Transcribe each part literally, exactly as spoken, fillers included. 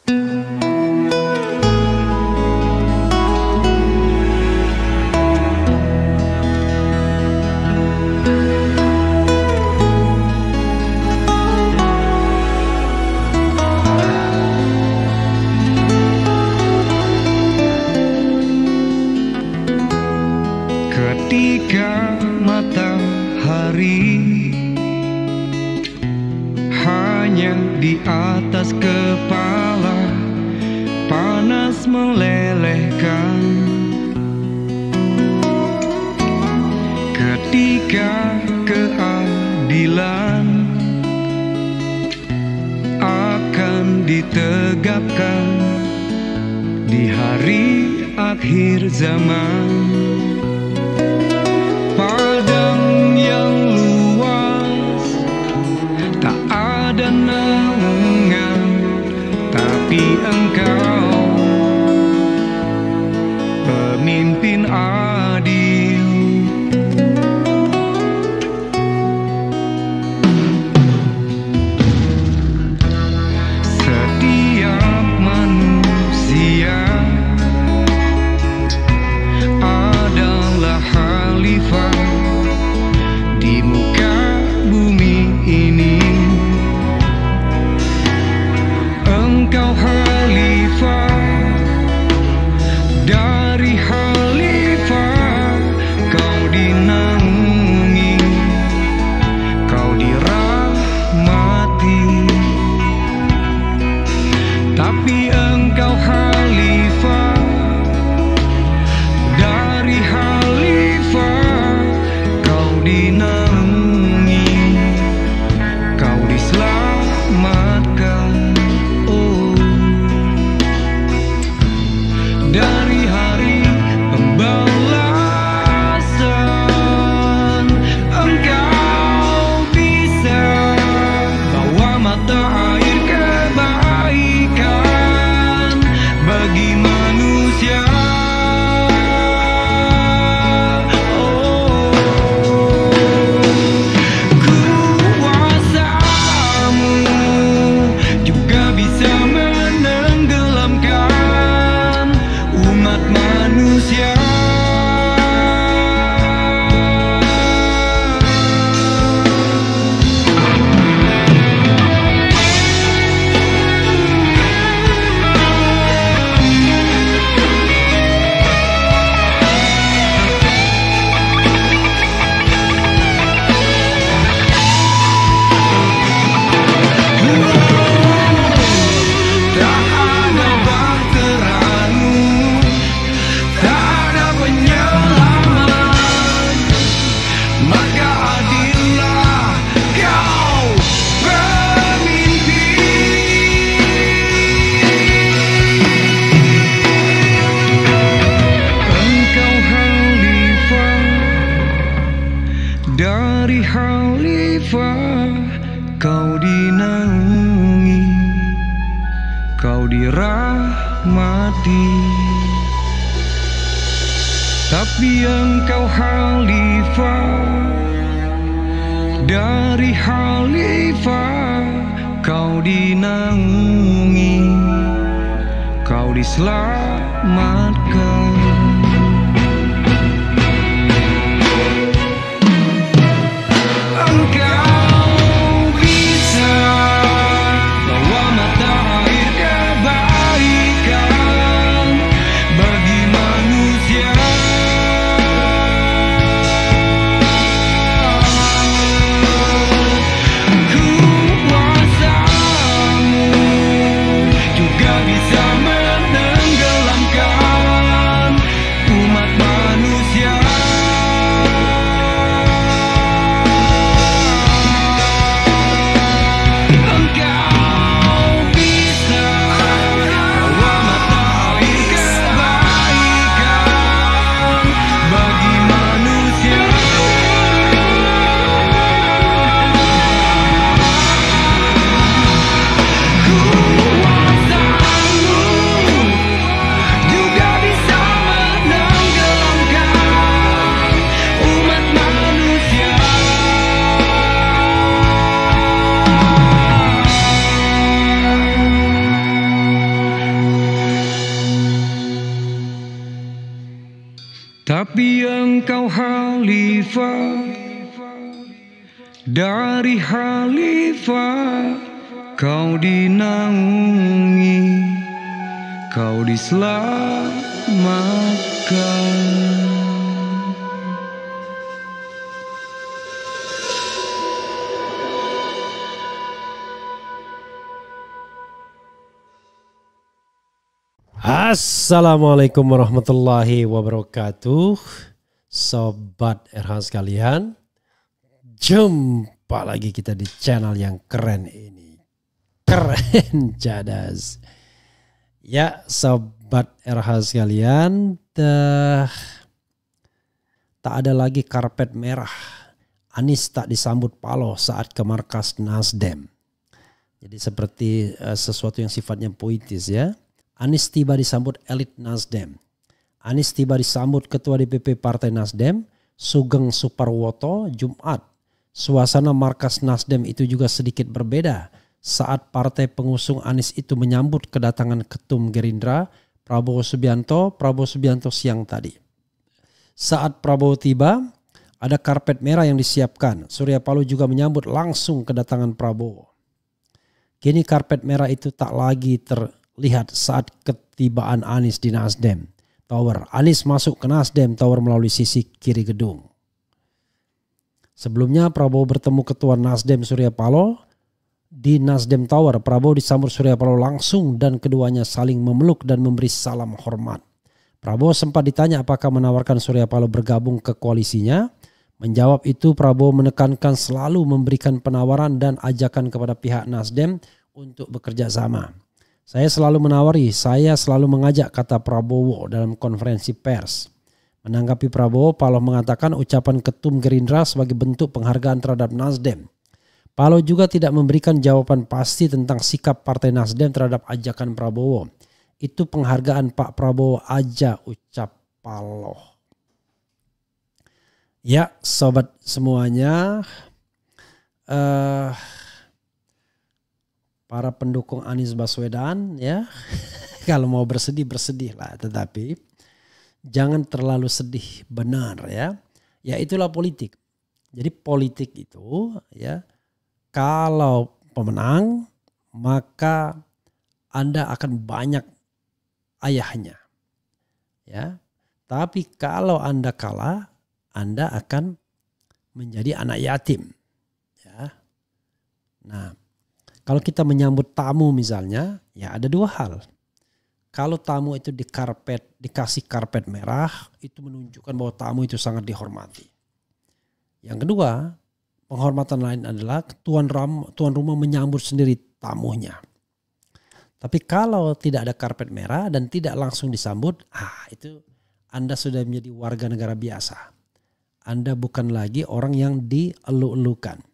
Ketika matahari hanya di atas kepala, panas melelehkan. Ketika keadilan akan ditegakkan di hari akhir zaman, padang yang luas tak ada naungan, tapi engkau pemimpin adil. Setiap manusia adalah khalifah di muka bumi ini. Engkau khalifah, dari khalifah kau dinaungi, kau dirahmati. Tapi engkau khalifah, dari khalifah kau dinaungi, kau diselamatkan. Oh, dari hari pembalasan engkau bisa bawa mata air kebaikan bagi manusia. Dari khalifah kau dinaungi, kau dirahmati. Tapi engkau khalifah, dari khalifah kau dinaungi, kau diselamatkan. Bisa menenggelamkan Tapi engkau khalifah dari khalifah, kau dinaungi, kau diselamatkan. Assalamualaikum warahmatullahi wabarakatuh. Sobat R H sekalian, jumpa lagi kita di channel yang keren ini. Keren jadas. Ya sobat R H sekalian, dah, tak ada lagi karpet merah. Anies tak disambut paloh saat ke markas Nasdem. Jadi seperti uh, sesuatu yang sifatnya puitis ya. Anies tiba disambut elit Nasdem. Anies tiba disambut Ketua D P P Partai Nasdem, Sugeng Suparwoto, Jumat. Suasana markas Nasdem itu juga sedikit berbeda saat partai pengusung Anies itu menyambut kedatangan Ketum Gerindra, Prabowo Subianto, Prabowo Subianto siang tadi. Saat Prabowo tiba, ada karpet merah yang disiapkan. Surya Paloh juga menyambut langsung kedatangan Prabowo. Kini karpet merah itu tak lagi ter lihat saat ketibaan Anies di Nasdem Tower. Anies masuk ke Nasdem Tower melalui sisi kiri gedung. Sebelumnya Prabowo bertemu Ketua Nasdem Surya Paloh di Nasdem Tower. Prabowo disambut Surya Paloh langsung dan keduanya saling memeluk dan memberi salam hormat. Prabowo sempat ditanya apakah menawarkan Surya Paloh bergabung ke koalisinya. Menjawab itu, Prabowo menekankan selalu memberikan penawaran dan ajakan kepada pihak Nasdem untuk bekerja sama. Saya selalu menawari, saya selalu mengajak, kata Prabowo dalam konferensi pers. Menanggapi Prabowo, Paloh mengatakan ucapan Ketum Gerindra sebagai bentuk penghargaan terhadap Nasdem. Paloh juga tidak memberikan jawaban pasti tentang sikap Partai Nasdem terhadap ajakan Prabowo. Itu penghargaan Pak Prabowo aja, ucap Paloh. Ya sobat semuanya, uh, para pendukung Anies Baswedan ya, kalau mau bersedih bersedih lah, tetapi jangan terlalu sedih, benar ya. Ya itulah politik. Jadi politik itu ya, kalau pemenang maka Anda akan banyak ayahnya. Ya. Tapi kalau Anda kalah, Anda akan menjadi anak yatim. Ya. Nah, kalau kita menyambut tamu misalnya, ya ada dua hal. Kalau tamu itu di karpet, dikasih karpet merah, itu menunjukkan bahwa tamu itu sangat dihormati. Yang kedua, penghormatan lain adalah tuan, ram, tuan rumah menyambut sendiri tamunya. Tapi kalau tidak ada karpet merah dan tidak langsung disambut, ah itu Anda sudah menjadi warga negara biasa. Anda bukan lagi orang yang dielu-elukan.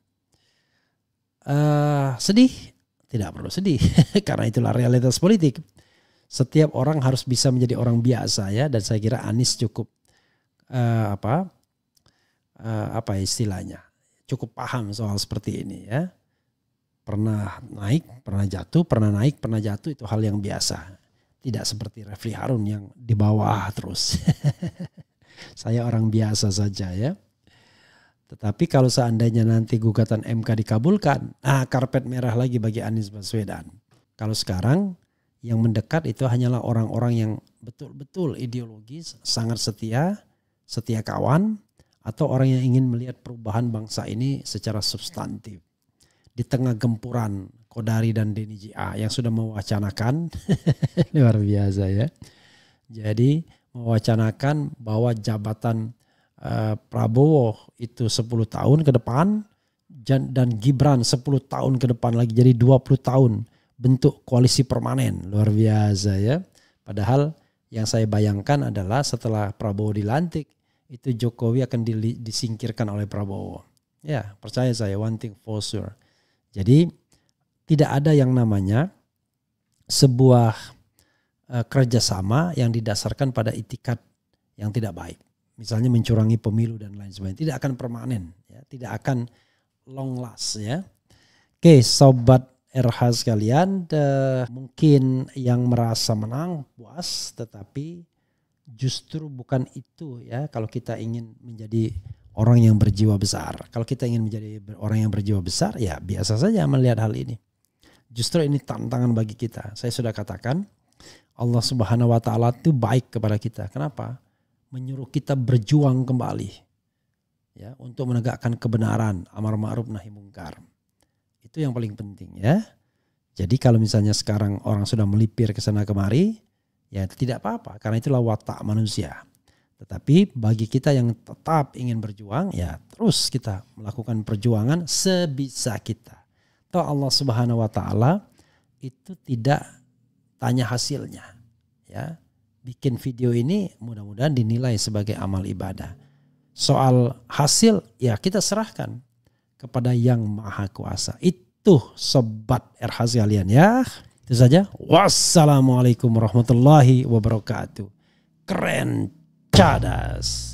Uh, sedih? Tidak perlu sedih karena itulah realitas politik. Setiap orang harus bisa menjadi orang biasa ya, dan saya kira Anies cukup uh, apa uh, apa istilahnya, cukup paham soal seperti ini ya. Pernah naik, pernah jatuh, pernah naik, pernah jatuh, itu hal yang biasa. Tidak seperti Refli Harun yang di bawah terus. Saya orang biasa saja ya. Tetapi kalau seandainya nanti gugatan M K dikabulkan, ah karpet merah lagi bagi Anies Baswedan. Kalau sekarang yang mendekat itu hanyalah orang-orang yang betul-betul ideologis, sangat setia, setia kawan, atau orang yang ingin melihat perubahan bangsa ini secara substantif. Di tengah gempuran Kodari dan Denny J A yang sudah mewacanakan, luar biasa ya. Jadi mewacanakan bahwa jabatan Uh, Prabowo itu sepuluh tahun ke depan dan Gibran sepuluh tahun ke depan lagi, jadi dua puluh tahun bentuk koalisi permanen. Luar biasa ya. Padahal yang saya bayangkan adalah setelah Prabowo dilantik itu Jokowi akan disingkirkan oleh Prabowo. Ya percaya saya, one thing for sure. Jadi tidak ada yang namanya sebuah uh, kerjasama yang didasarkan pada itikat yang tidak baik. Misalnya mencurangi pemilu dan lain sebagainya, tidak akan permanen, ya, tidak akan long last ya. Oke, sobat R H sekalian, de, mungkin yang merasa menang puas, tetapi justru bukan itu ya kalau kita ingin menjadi orang yang berjiwa besar. Kalau kita ingin menjadi orang yang berjiwa besar ya biasa saja melihat hal ini. Justru ini tantangan bagi kita. Saya sudah katakan Allah Subhanahu wa taala itu baik kepada kita. Kenapa? Menyuruh kita berjuang kembali ya untuk menegakkan kebenaran, amar ma'ruf nahi mungkar. Itu yang paling penting ya. Jadi kalau misalnya sekarang orang sudah melipir ke sana kemari, ya tidak apa-apa karena itulah watak manusia. Tetapi bagi kita yang tetap ingin berjuang, ya terus kita melakukan perjuangan sebisa kita. Toh Allah Subhanahu wa taala itu tidak tanya hasilnya. Ya. Bikin video ini mudah-mudahan dinilai sebagai amal ibadah. Soal hasil ya kita serahkan kepada Yang Maha Kuasa. Itu sobat R H sekalian ya. Itu saja. Wassalamualaikum warahmatullahi wabarakatuh. Keren cadas.